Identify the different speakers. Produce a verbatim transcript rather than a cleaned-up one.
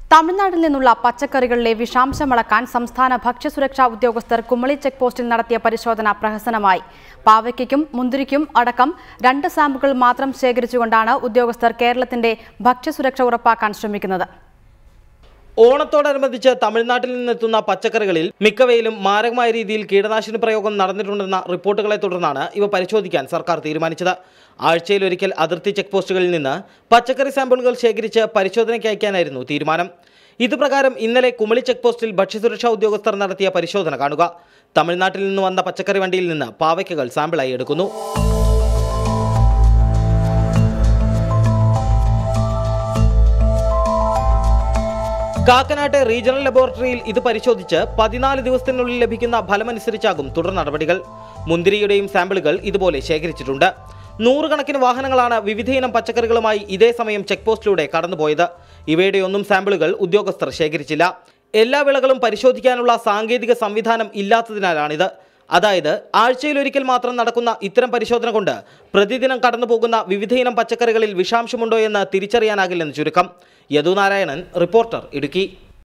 Speaker 1: തമിഴ്നാട്ടിൽ നിന്നുള്ള പച്ചക്കറികളിലെ വിഷാംശം അളക്കാൻ സംസ്ഥാന ഭക്ഷ്യസുരക്ഷാ ഉദ്യോഗസ്ഥർ കുമളി ചെക്ക് പോസ്റ്റിൽ നടത്തിയ പരിശോധന പ്രഹസനമായി. പാവയ്ക്കും മുന്തിരിക്കും അടക്കം രണ്ട് സാമ്പിളുകൾ മാത്രം ശേഖരിച്ചുകൊണ്ടാണ് ഉദ്യോഗസ്ഥർ കേരളത്തിന്റെ ഭക്ഷ്യസുരക്ഷ ഉറപ്പാക്കാൻ ശ്രമിക്കുന്നത്.
Speaker 2: ഓണത്തോടനുബന്ധിച്ച് തമിഴ്നാട്ടിൽ നിന്നെത്തുന്ന പച്ചക്കറികളിൽ മിക്കവയിലും മാരകമായ രീതിയിൽ കീടനാശിനി പ്രയോഗം നടന്നിട്ടുണ്ടെന്ന റിപ്പോർട്ടുകളെ തുടർന്നാണ് ഇവ പരിശോധിക്കാൻ സർക്കാർ തീരുമാനിച്ചത്. ആഴ്ചയിലൊരിക്കൽ അതിർത്തി ചെക്ക് പോസ്റ്റുകളിൽ നിന്ന് പച്ചക്കറി സാമ്പിളുകൾ ശേഖരിച്ച് പരിശോധനയ്ക്ക് അയക്കാനായിരുന്നു തീരുമാനം. ഇതുപ്രകാരം ഇന്നലെ കുമളി ചെക്ക് പോസ്റ്റിൽ ഭക്ഷ്യസുരക്ഷാ ഉദ്യോഗസ്ഥർ നടത്തിയ പരിശോധന കാണുക. തമിഴ്നാട്ടിൽ നിന്ന് വന്ന പച്ചക്കറി വണ്ടിയിൽ നിന്ന് പാവയ്ക്കകൾ സാമ്പിളായി എടുക്കുന്നു. കാക്കനാട്ടെ റീജിയണൽ ലബോറട്ടറിയിൽ ഇത് പരിശോധിച്ച് പതിനാല് ദിവസത്തിനുള്ളിൽ ലഭിക്കുന്ന ഫലമനുസരിച്ചാകും തുടർ നടപടികൾ. മുന്തിരിയുടെയും സാമ്പിളുകൾ ഇതുപോലെ ശേഖരിച്ചിട്ടുണ്ട്. നൂറുകണക്കിന് വാഹനങ്ങളാണ് വിവിധയിനം പച്ചക്കറികളുമായി ഇതേ സമയം ചെക്ക് പോസ്റ്റിലൂടെ കടന്നുപോയത്. ഇവയുടെയൊന്നും സാമ്പിളുകൾ ഉദ്യോഗസ്ഥർ ശേഖരിച്ചില്ല. എല്ലാ വിളകളും പരിശോധിക്കാനുള്ള സാങ്കേതിക സംവിധാനം ഇല്ലാത്തതിനാലാണിത്. അതായത് ആഴ്ചയിലൊരിക്കൽ മാത്രം നടക്കുന്ന ഇത്തരം പരിശോധന കൊണ്ട് പ്രതിദിനം കടന്നുപോകുന്ന വിവിധയിനം പച്ചക്കറികളിൽ വിഷാംശമുണ്ടോ എന്ന് തിരിച്ചറിയാനാകില്ലെന്ന് ചുരുക്കം. യദു നാരായണൻ, റിപ്പോർട്ടർ, ഇടുക്കി.